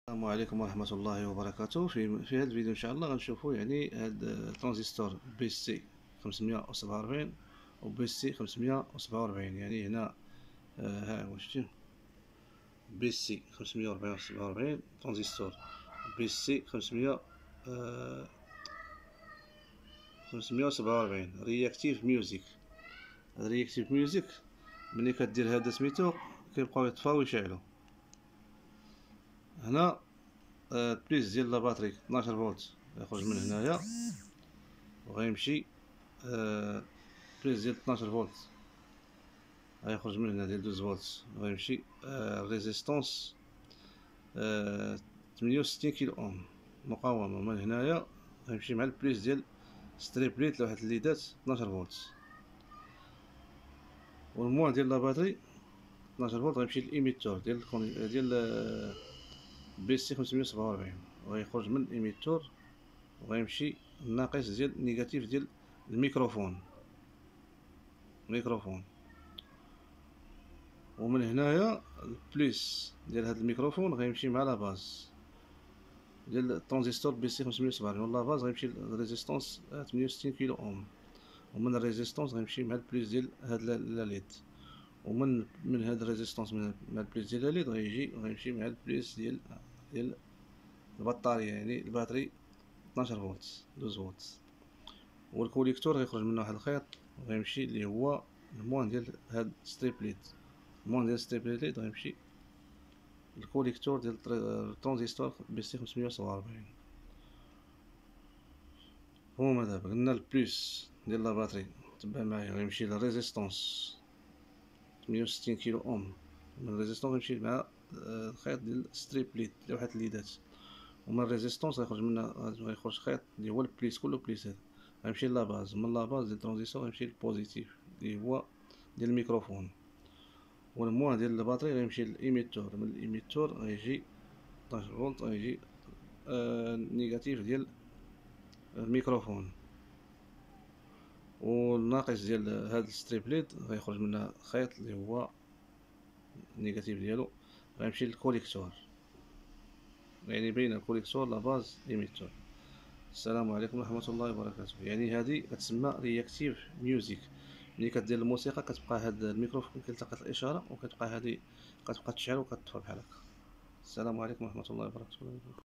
السلام عليكم ورحمة الله وبركاته. في هذا الفيديو إن شاء الله غنشوفوا يعني هاد الترانزستور بي سي 547 و بي سي 547. يعني هنا ها هو شتي بي سي 547 ترانزستور بي سي 547 رياكتيف ميوزيك. رياكتيف ميوزيك ملي كدير هذا سميتو كيبقاو يطفاو ويشعلوا. هنا البليس ديال لاباتري 12 فولت يخرج من هنايا وغيمشي بليس ديال 12 فولت غيخرج من هنا ديال 12 فولت وغيمشي ريزيستونس 68 كيلو اوم مقاومة. من هنايا غيمشي مع البليس ديال ستريبليت لوحة الليدات 12 فولت، والموان ديال لاباتري 12 فولت غيمشي للإيميتور ديال بي سي 547 وغيخرج من الإيميتور وغيمشي الناقص ديال النيجاتيف ديال الميكروفون. ومن هنايا البليس ديال هاد الميكروفون غيمشي مع لا باز ديال الترانزستور بي سي 547 ولا باز غيمشي لريزيستونس 68 كيلو اوم، ومن الريزيستونس غيمشي مع البليس ديال هاد لا ليد، ومن هاد الريزيستونس مع البليس ديال لا ليد غيمشي مع البليس ديال البطارية، يعني الباتري 12 فولت 12 فولت. والكوليكتور غيخرج منه واحد الخيط وغيمشي اللي هو الموان ديال هاد ستريبليت. الموان ديال ستريبليت غيمشي الكوليكتور ديال الترانزستور بي سي 547. هما دابا قلنا البليس ديال لا باتري تبع معايا غيمشي للريزيستونس 68 كيلو اوم، من الريزيستونس غيمشي مع الخيط ديال ستريبليت لوحة الليدات، ومن الريزيستونس غيخرج منها غيخرج خيط اللي هو البليس كله بليس هذا غيمشي لاباز، من لاباز ديال الترانزستور غيمشي للبوزيتيف اللي هو ديال الميكروفون، والموان ديال الباتري غيمشي للإيميتور، من الإيميتور غيجي 12 فولت غيجي النيجاتيف ديال الميكروفون، والناقص ديال هاد الستريبليت غيخرج منها خيط اللي هو النيجاتيف ديالو غيمشي للكوليكتور، يعني بين الكوليكتور لا باز ليميتور. السلام عليكم ورحمة الله وبركاته. يعني هذه كتسمى رياكتيف ميوزيك. ملي كدير الموسيقى كتبقى هاد الميكروفون كيلتقط الاشاره وكتبقى هذه كتبقى تشعل وكتطفى بحال هكا. السلام عليكم ورحمة الله وبركاته.